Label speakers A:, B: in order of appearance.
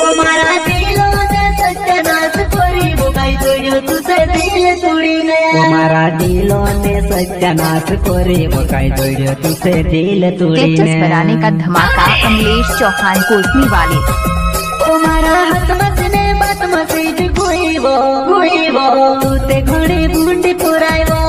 A: मारा दिलो ने सत्यानाश करीब काई जोड़ियो तुसे दिल तोड़ीने
B: मारा दिलो ने सत्यानाश करीब काई जोड़ियो तुसे दिल तोड़ीने।
C: स्टेटस बनाने का धमाका कमलेश चौहान कोसनी वाले।
A: मारा हाथ मत ने बात मत कोई वो तू ते घोड़ी बूंदी पुराई वो